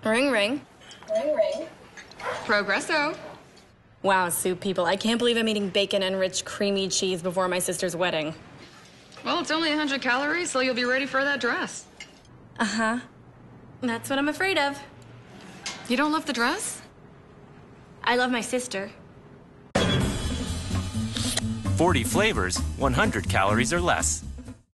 Ring, ring. Ring, ring. Progresso. Wow, soup people, I can't believe I'm eating bacon-enriched creamy cheese before my sister's wedding. Well, it's only 100 calories, so you'll be ready for that dress. Uh-huh. That's what I'm afraid of. You don't love the dress? I love my sister. 40 flavors, 100 calories or less.